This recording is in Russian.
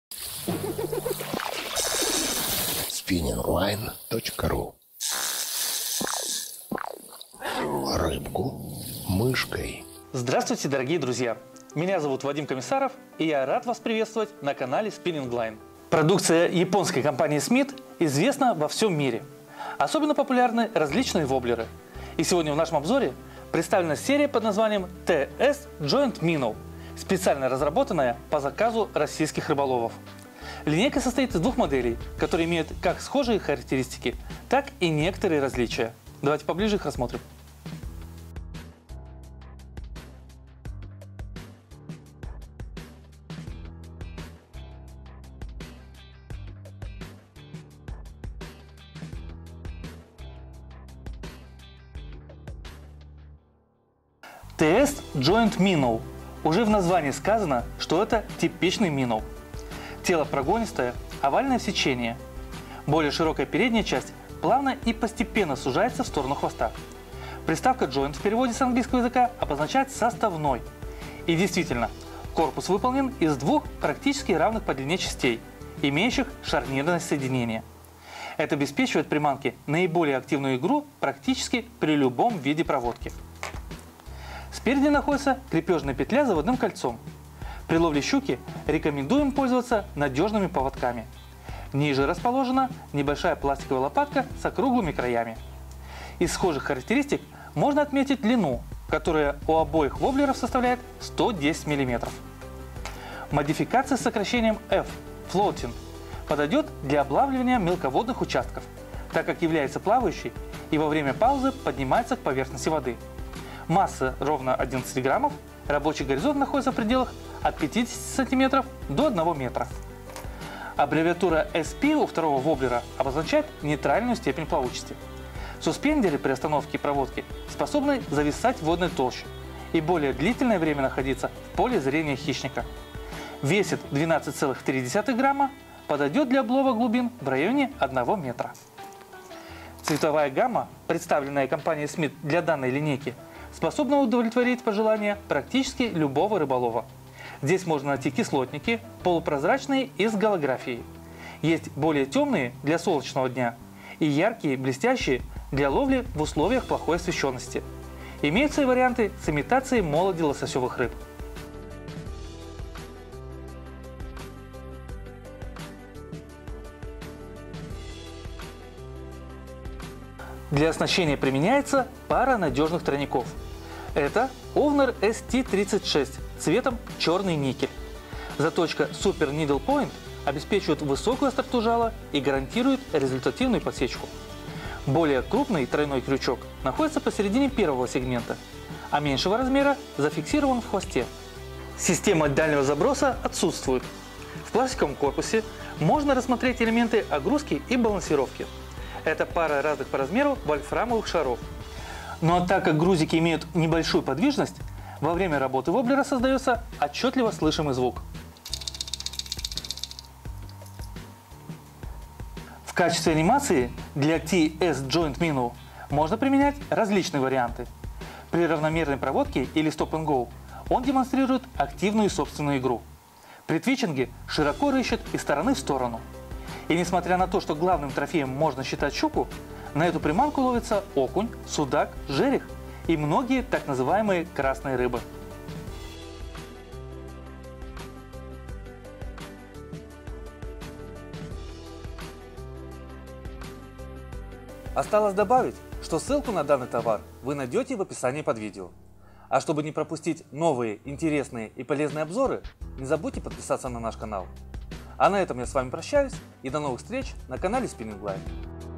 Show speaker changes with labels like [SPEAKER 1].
[SPEAKER 1] spinningline.ru. Рыбку мышкой.
[SPEAKER 2] Здравствуйте, дорогие друзья! Меня зовут Вадим Комиссаров, и я рад вас приветствовать на канале Spinning Line. Продукция японской компании Smith известна во всем мире. Особенно популярны различные воблеры. И сегодня в нашем обзоре представлена серия под названием TS Joint Minnow, специально разработанная по заказу российских рыболовов. Линейка состоит из двух моделей, которые имеют как схожие характеристики, так и некоторые различия. Давайте поближе их рассмотрим. TS Joint Minnow. Уже в названии сказано, что это типичный минноу. Тело прогонистое, овальное в сечении. Более широкая передняя часть плавно и постепенно сужается в сторону хвоста. Приставка joint в переводе с английского языка обозначает составной. И действительно, корпус выполнен из двух практически равных по длине частей, имеющих шарнирное соединение. Это обеспечивает приманке наиболее активную игру практически при любом виде проводки. Спереди находится крепежная петля с заводным кольцом. При ловле щуки рекомендуем пользоваться надежными поводками. Ниже расположена небольшая пластиковая лопатка с округлыми краями. Из схожих характеристик можно отметить длину, которая у обоих воблеров составляет 110 мм. Модификация с сокращением F – Floating – подойдет для облавливания мелководных участков, так как является плавающей и во время паузы поднимается к поверхности воды. Масса ровно 11 граммов, рабочий горизонт находится в пределах от 50 см до 1 метра. Аббревиатура SP у второго воблера обозначает нейтральную степень плавучести. Суспендеры при остановке проводки способны зависать в водной толще и более длительное время находиться в поле зрения хищника. Весит 12,3 грамма, подойдет для облова глубин в районе 1 метра. Цветовая гамма, представленная компанией Smith для данной линейки, способна удовлетворить пожелания практически любого рыболова. Здесь можно найти кислотники, полупрозрачные и с голографией. Есть более темные для солнечного дня и яркие, блестящие для ловли в условиях плохой освещенности. Имеются и варианты с имитацией молоди лососевых рыб. Для оснащения применяется пара надежных тройников. Это Ovner ST36 цветом черный никель. Заточка Super Needle Point обеспечивает высокую остроту жала и гарантирует результативную подсечку. Более крупный тройной крючок находится посередине первого сегмента, а меньшего размера зафиксирован в хвосте. Система дальнего заброса отсутствует. В пластиковом корпусе можно рассмотреть элементы огрузки и балансировки. Это пара разных по размеру вольфрамовых шаров. Но так как грузики имеют небольшую подвижность, во время работы воблера создается отчетливо слышимый звук. В качестве анимации для TS Joint Minnow можно применять различные варианты. При равномерной проводке или стоп-н-гоу он демонстрирует активную собственную игру. При твичинге широко рыщет из стороны в сторону. И несмотря на то, что главным трофеем можно считать щуку, на эту приманку ловится окунь, судак, жерех и многие так называемые красные рыбы. Осталось добавить, что ссылку на данный товар вы найдете в описании под видео. А чтобы не пропустить новые, интересные и полезные обзоры, не забудьте подписаться на наш канал. А на этом я с вами прощаюсь и до новых встреч на канале Spinning Line.